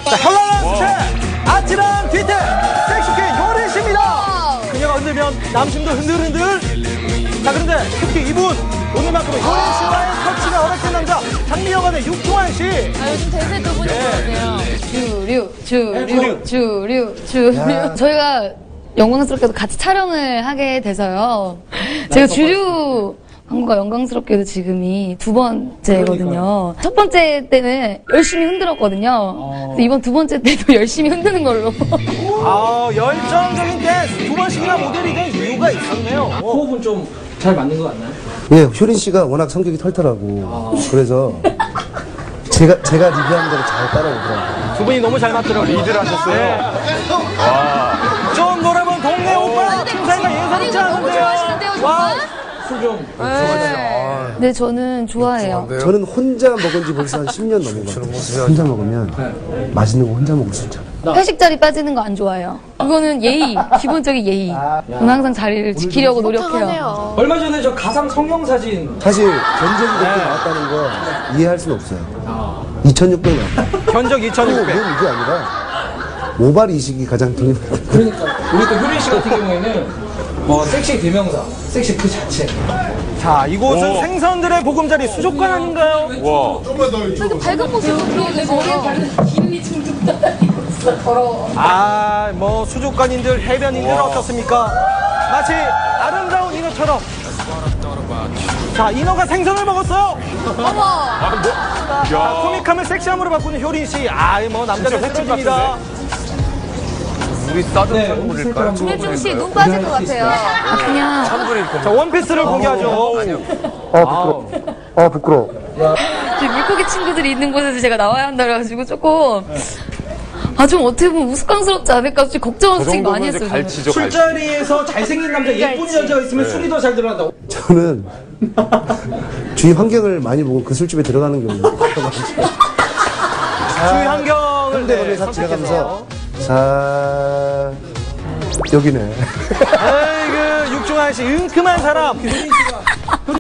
자, 현란한 스텝, 아찔한 뒤태, 섹시퀸 효린 씨입니다. 그녀가 흔들면 남심도 흔들흔들. 자, 그런데 특히 이분 오늘만큼은 효린 씨와의 터치가 허락된 남자 장미여관의 육종환 씨. 아, 요즘 대세 두 분인 것 같아요. 주류. 저희가 영광스럽게도 같이 촬영을 하게 돼서요. 제가 주류 한국과 영광스럽게도 지금이 두 번째거든요. 첫 번째 때는 열심히 흔들었거든요. 근데 이번 두 번째 때도 열심히 흔드는 걸로. 열정적인 댄스 두 번씩이나 모델이 된 이유가 있었네요. 호흡은 좀 잘 맞는 것 같나요? 예, 효린 씨가 워낙 성격이 털털하고 그래서 제가 리뷰한 대로 잘 따라오더라고요. 두 분이 너무 잘 맞더라고요. 리드를 하셨어요. 네. 좀 놀아본 동네 오빠 춤사위가 예사롭지 않은데요. 와. 술좀 네, 저는 좋아해요. 저는 혼자 먹은 지 벌써 한 10년 넘은 것 같아요. 혼자 먹으면 맛있는 거 혼자 먹을 수 있잖아요. 회식 자리 빠지는 거 안 좋아해요. 그거는 예의, 기본적인 예의. 저는 항상 자리를 지키려고 노력해요. 얼마 전에 저 가상 성형 사진 사실 견적이 그렇게 나왔다는 거 이해할 수는 없어요. 2,600 나왔어요. 견적 2,600. 이게 아니라 모발 이식이 가장 돈이 많아요. 그러니까 우리 또 효린 씨 같은 경우에는 뭐 섹시 대명사, 섹시 그 자체. 자, 이곳은 생선들의 보금자리 수족관 아닌가요? 되게 밝은 모습으로 보여주세요. 뭐 수족관인들 해변인들 어떻습니까? 마치 아름다운 인어처럼. 자, 인어가 생선을 먹었어요. 자, 코믹함을 섹시함으로 바꾸는 효린 씨. 뭐 남자들 쓰러집니다. 우리 따뜻한 물일까요? 김혜중 씨 눈 빠질 것 같아요. 그냥 자, 원피스를 공개하죠. 부끄러워. 물고기 친구들이 있는 곳에서 제가 나와야 한다 그래가지고 조금 좀 어떻게 보면 우스꽝스럽지 않을까 좀 걱정을 솔직히 많이 했어요. 저는. 갈치죠, 갈치. 술자리에서 잘생긴 남자, 예쁜 여자가 있으면 술이 더 잘 들어간다고. 저는 주위 환경을 많이 보고 그 술집에 들어가는 경우. 주위 환경을 상대방에 싹 지나가면서 자 여기네. 아이고 육종환 씨 은큼한 사람.